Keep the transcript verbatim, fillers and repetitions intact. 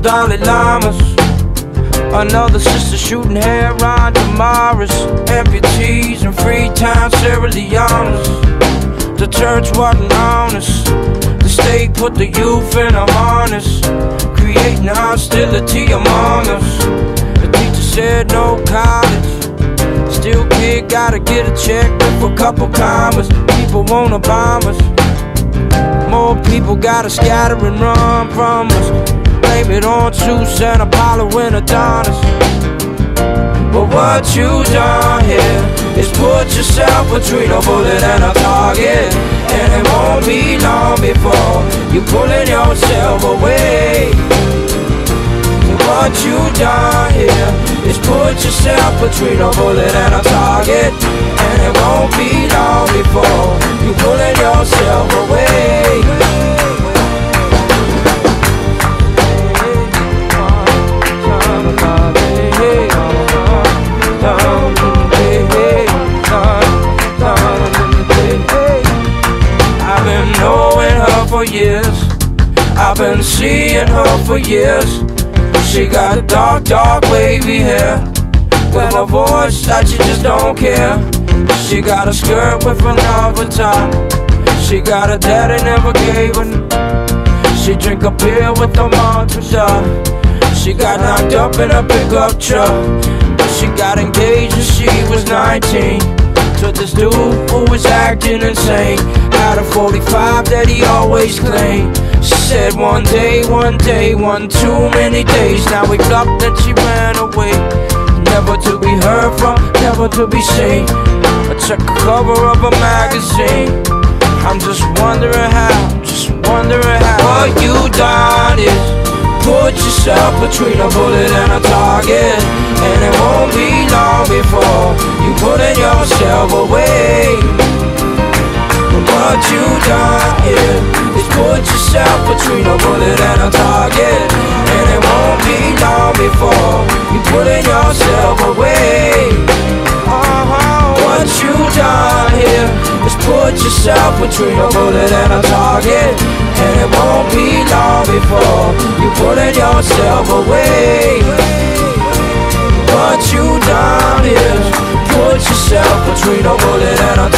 Dalai Lamas. Another sister shooting heroin Damaris. Amputees in Freetown, Sierra Leone. The church wasn't honest. The state put the youth in a harness, creating hostility among us. The teacher said no college. Still kid gotta get a check with a couple commas. People wanna bomb us. More people gotta scatter and run from us. Blame it on Zeus and Apollo and Adonis. But what you done here is put yourself between a bullet and a target, and it won't be long before you're pulling yourself away. What you done here is put yourself between a bullet and a target, and it won't be long before you're pulling yourself away. I've been knowing her for years, I've been seeing her for years. She got a dark, dark wavy hair, with a voice that you just don't care. She got a skirt with another top. She got a daddy never gave her. She drink a beer with a mantra. She got knocked up in a pickup truck. She got engaged when she was nineteen to this dude who was acting insane. Had a forty-five that he always claimed. She said one day, one day, one too many days. Now we up that she ran away, never to be heard from, never to be seen. I check the cover of a magazine. I'm just wondering how, just wondering how. What you done is put yourself between a bullet and a target, and it won't be long before you putting yourself away. What you done here is put yourself between a bullet and a target, and it won't be long before you putting yourself away. Uh-huh. What you done here is put yourself between a bullet and a target, and it won't be long before you putting yourself away. What you done is put yourself between a bullet and a